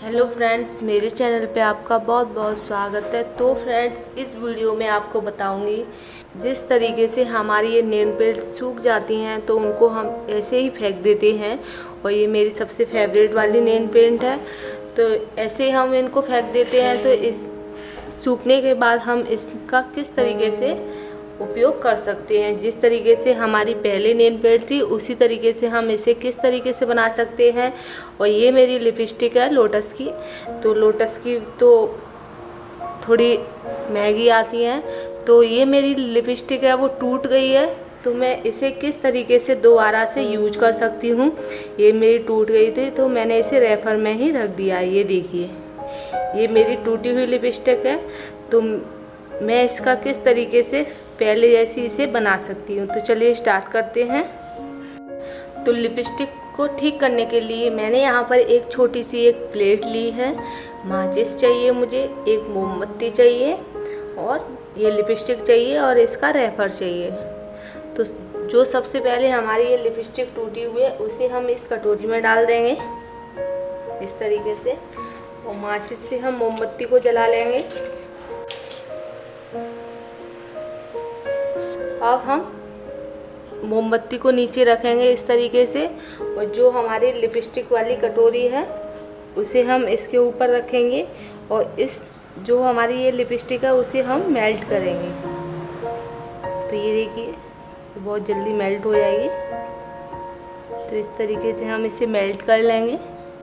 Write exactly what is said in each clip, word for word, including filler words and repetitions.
Hello friends, मेरे channel पे आपका बहुत बहुत स्वागत है। तो फ्रेंड्स, इस वीडियो में आपको बताऊंगी जिस तरीके से हमारी ये नेल पेंट सूख जाती हैं तो उनको हम ऐसे ही फेंक देते हैं। और ये मेरी सबसे फेवरेट वाली नेल पेंट है, तो ऐसे हम इनको फेंक देते हैं। तो इस सूखने के बाद हम इसका किस तरीके से उपयोग कर सकते हैं, जिस तरीके से हमारी पहले नेल पेंट थी उसी तरीके से हम इसे किस तरीके से बना सकते हैं। और ये मेरी लिपस्टिक है लोटस की। तो लोटस की तो थोड़ी महंगी आती हैं, तो ये मेरी लिपस्टिक है वो टूट गई है, तो मैं इसे किस तरीके से दोबारा से यूज कर सकती हूँ। ये मेरी टूट गई थी तो मैंने इसे रेफर में ही रख दिया है। ये देखिए, ये मेरी टूटी हुई लिपस्टिक है, तो मैं इसका किस तरीके से पहले जैसी इसे बना सकती हूँ। तो चलिए स्टार्ट करते हैं। तो लिपस्टिक को ठीक करने के लिए मैंने यहाँ पर एक छोटी सी एक प्लेट ली है, माचिस चाहिए मुझे, एक मोमबत्ती चाहिए और ये लिपस्टिक चाहिए और इसका रेफर चाहिए। तो जो सबसे पहले हमारी ये लिपस्टिक टूटी हुई है उसे हम इस कटोरी में डाल देंगे इस तरीके से, और माचिस से हम मोमबत्ती को जला लेंगे। अब हम मोमबत्ती को नीचे रखेंगे इस तरीके से, और जो हमारी लिपस्टिक वाली कटोरी है उसे हम इसके ऊपर रखेंगे, और इस जो हमारी ये लिपस्टिक है उसे हम मेल्ट करेंगे। तो ये देखिए, बहुत जल्दी मेल्ट हो जाएगी। तो इस तरीके से हम इसे मेल्ट कर लेंगे।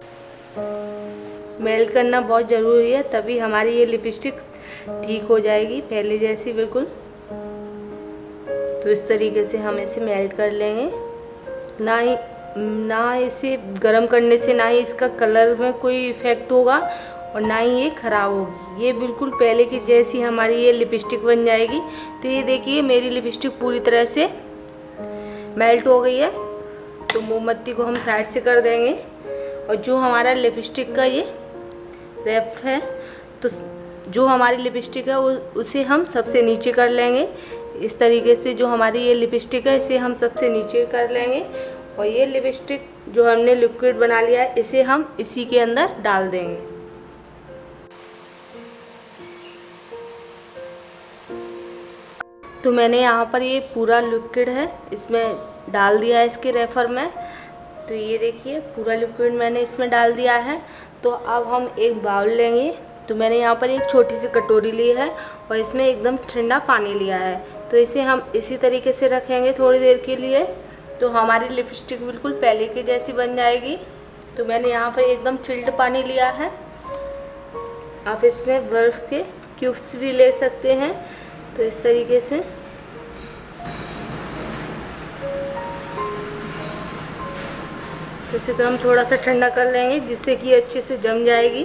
मेल्ट करना बहुत ज़रूरी है, तभी हमारी ये लिपस्टिक ठीक हो जाएगी पहले जैसी बिल्कुल। तो इस तरीके से हम इसे मेल्ट कर लेंगे। ना ही ना इसे गर्म करने से ना ही इसका कलर में कोई इफ़ेक्ट होगा और ना ही ये ख़राब होगी। ये बिल्कुल पहले की जैसी हमारी ये लिपस्टिक बन जाएगी। तो ये देखिए, मेरी लिपस्टिक पूरी तरह से मेल्ट हो गई है। तो मोमबत्ती को हम साइड से कर देंगे, और जो हमारा लिपस्टिक का ये रैप है, तो जो हमारी लिपस्टिक है उसे हम सबसे नीचे कर लेंगे इस तरीके से। जो हमारी ये लिपस्टिक है इसे हम सबसे नीचे कर लेंगे, और ये लिपस्टिक जो हमने लिक्विड बना लिया है इसे हम इसी के अंदर डाल देंगे। तो मैंने यहाँ पर ये पूरा लिक्विड है इसमें डाल दिया है इसके रेफर में। तो ये देखिए, पूरा लिक्विड मैंने इसमें डाल दिया है। तो अब हम एक बाउल लेंगे। तो मैंने यहाँ पर एक छोटी सी कटोरी ली है और इसमें एकदम ठंडा पानी लिया है। तो इसे हम इसी तरीके से रखेंगे थोड़ी देर के लिए, तो हमारी लिपस्टिक बिल्कुल पहले की जैसी बन जाएगी। तो मैंने यहाँ पर एकदम चिल्ड पानी लिया है। आप इसमें बर्फ़ के क्यूब्स भी ले सकते हैं। तो इस तरीके से तो इसे तो हम थोड़ा सा ठंडा कर लेंगे जिससे कि अच्छे से जम जाएगी।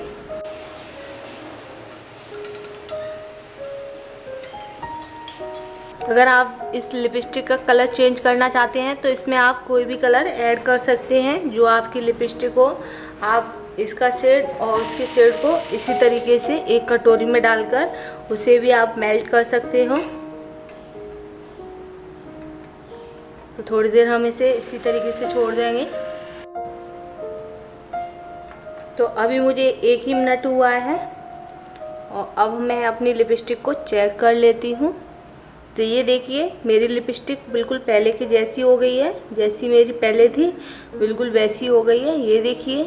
अगर आप इस लिपस्टिक का कलर चेंज करना चाहते हैं तो इसमें आप कोई भी कलर ऐड कर सकते हैं जो आपकी लिपस्टिक हो। आप इसका शेड और उसके शेड को इसी तरीके से एक कटोरी में डालकर उसे भी आप मेल्ट कर सकते हो। तो थोड़ी देर हम इसे इसी तरीके से छोड़ देंगे। तो अभी मुझे एक ही मिनट हुआ है, और अब मैं अपनी लिपस्टिक को चेक कर लेती हूँ। तो ये देखिए, मेरी लिपस्टिक बिल्कुल पहले की जैसी हो गई है, जैसी मेरी पहले थी बिल्कुल वैसी हो गई है। ये देखिए,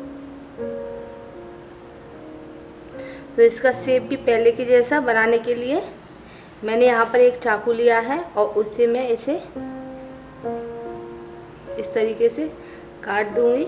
तो इसका शेप भी पहले के जैसा बनाने के लिए मैंने यहाँ पर एक चाकू लिया है, और उससे मैं इसे इस तरीके से काट दूँगी।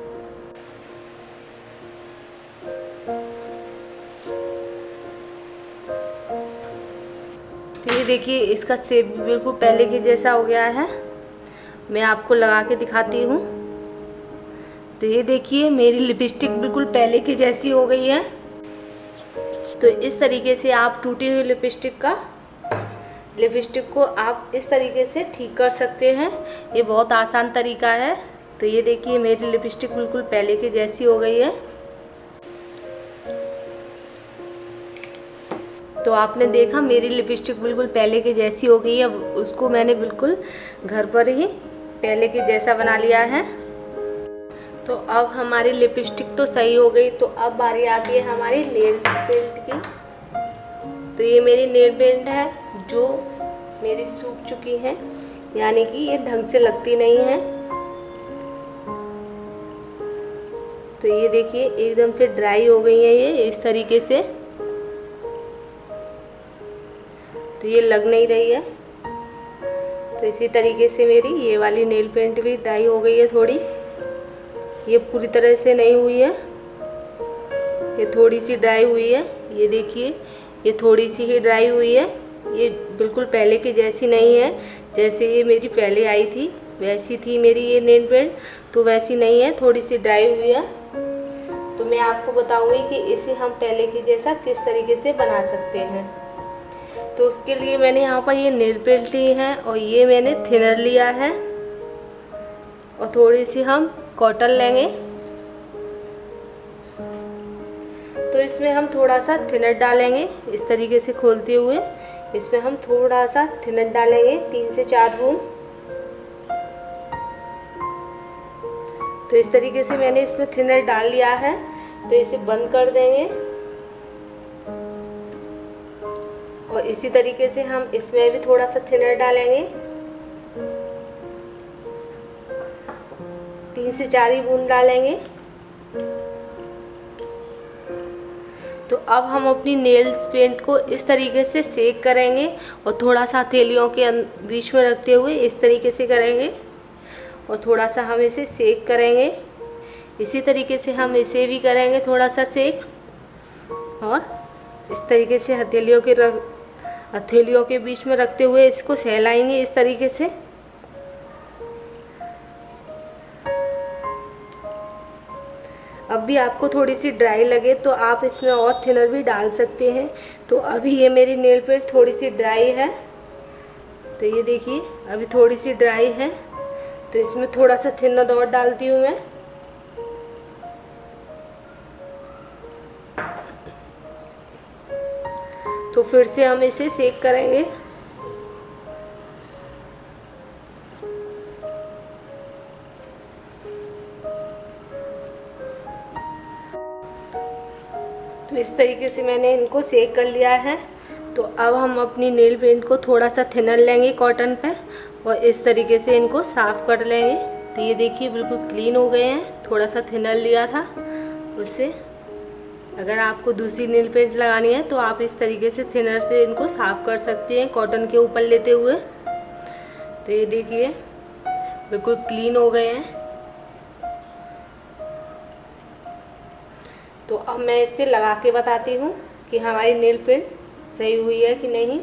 तो ये देखिए, इसका शेप भी बिल्कुल पहले के जैसा हो गया है। मैं आपको लगा के दिखाती हूँ। तो ये देखिए, मेरी लिपस्टिक बिल्कुल पहले की जैसी हो गई है। तो इस तरीके से आप टूटी हुई लिपस्टिक का लिपस्टिक को आप इस तरीके से ठीक कर सकते हैं। ये बहुत आसान तरीका है। तो ये देखिए, मेरी लिपस्टिक बिल्कुल पहले की जैसी हो गई है। तो आपने देखा, मेरी लिपस्टिक बिल्कुल पहले की जैसी हो गई है। उसको मैंने बिल्कुल घर पर ही पहले के जैसा बना लिया है। तो अब हमारी लिपस्टिक तो सही हो गई, तो अब बारी आती है हमारी नेल पेंट की। तो ये मेरी नेल पेंट है जो मेरी सूख चुकी है, यानी कि ये ढंग से लगती नहीं है। तो ये देखिए एकदम से ड्राई हो गई है ये इस तरीके से, तो ये लग नहीं रही है। तो इसी तरीके से मेरी ये वाली नेल पेंट भी ड्राई हो गई है थोड़ी, ये पूरी तरह से नहीं हुई है, ये थोड़ी सी ड्राई हुई है। ये देखिए ये थोड़ी सी ही ड्राई हुई है, ये बिल्कुल पहले की जैसी नहीं है। जैसे ये मेरी पहले आई थी वैसी थी मेरी ये नेल पेंट, तो वैसी नहीं है, थोड़ी सी ड्राई हुई है। तो मैं आपको बताऊंगी कि इसे हम पहले की जैसा किस तरीके से बना सकते हैं। तो उसके लिए मैंने यहाँ पर ये नेल पेंट ली है और ये मैंने थिनर लिया है और थोड़ी सी हम कॉटन लेंगे। तो इसमें हम थोड़ा सा थिनर डालेंगे इस तरीके से खोलते हुए, इसमें हम थोड़ा सा थिनर डालेंगे, तीन से चार बूंद। तो इस तरीके से मैंने इसमें थिनर डाल लिया है। तो इसे बंद कर देंगे और इसी तरीके से हम इसमें भी थोड़ा सा थिनर डालेंगे, तीन से चार ही बूंद डालेंगे। तो अब हम अपनी नेल्स पेंट को इस तरीके से सेक करेंगे और थोड़ा सा हथेलियों के बीच में रखते हुए इस तरीके से करेंगे और थोड़ा सा हम इसे सेक करेंगे। इसी तरीके से हम इसे भी करेंगे थोड़ा सा सेक, और इस तरीके से हथेलियों के रख हथेलियों के बीच में रखते हुए इसको सहलाएंगे इस तरीके से। अब भी आपको थोड़ी सी ड्राई लगे तो आप इसमें और थिनर भी डाल सकते हैं। तो अभी ये मेरी नेल पेंट थोड़ी सी ड्राई है, तो ये देखिए अभी थोड़ी सी ड्राई है, तो इसमें थोड़ा सा थिनर और डालती हूँ मैं। तो फिर से हम इसे सेक करेंगे। तो इस तरीके से मैंने इनको सेक कर लिया है। तो अब हम अपनी नेल पेंट को थोड़ा सा थिनर लेंगे कॉटन पे और इस तरीके से इनको साफ़ कर लेंगे। तो ये देखिए बिल्कुल क्लीन हो गए हैं, थोड़ा सा थिनर लिया था उससे। अगर आपको दूसरी नेल पेंट लगानी है तो आप इस तरीके से थिनर से इनको साफ़ कर सकते हैं कॉटन के ऊपर लेते हुए। तो ये देखिए बिल्कुल क्लीन हो गए हैं। तो अब मैं इसे लगा के बताती हूँ कि हमारी नेल पेंट सही हुई है कि नहीं।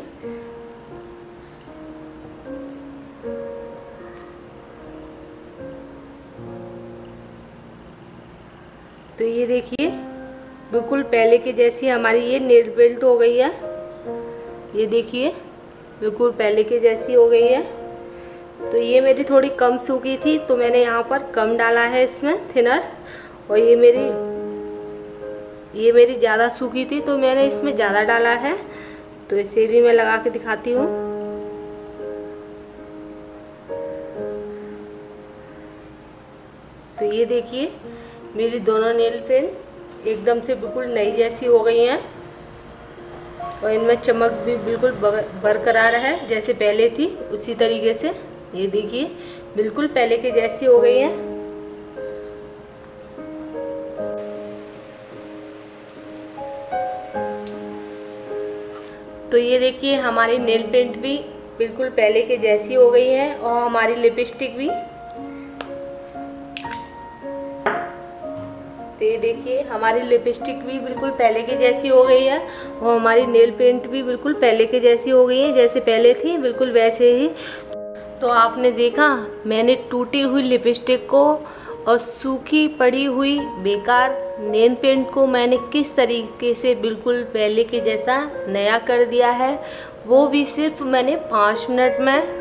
तो ये देखिए बिल्कुल पहले के जैसी हमारी ये नेल पेंट हो गई है। ये देखिए बिल्कुल पहले के जैसी हो गई है। तो ये मेरी थोड़ी कम सूखी थी तो मैंने यहाँ पर कम डाला है इसमें थिनर, और ये मेरी ये मेरी ज़्यादा सूखी थी तो मैंने इसमें ज़्यादा डाला है। तो इसे भी मैं लगा के दिखाती हूँ। तो ये देखिए मेरी दोनों नेल पेंट एकदम से बिल्कुल नई जैसी हो गई हैं और इनमें चमक भी बिल्कुल बरकरार है जैसे पहले थी उसी तरीके से। ये देखिए बिल्कुल पहले के जैसी हो गई हैं। तो ये देखिए हमारी नेल पेंट भी बिल्कुल पहले के जैसी हो गई है और हमारी लिपस्टिक भी। तो ये देखिए हमारी लिपस्टिक भी बिल्कुल पहले के जैसी हो गई है और हमारी नेल पेंट भी बिल्कुल पहले के जैसी हो गई है, जैसे पहले थी बिल्कुल वैसे ही। तो आपने देखा मैंने टूटी हुई लिपस्टिक को और सूखी पड़ी हुई बेकार नेल पेंट को मैंने किस तरीके से बिल्कुल पहले के जैसा नया कर दिया है, वो भी सिर्फ मैंने पाँच मिनट में।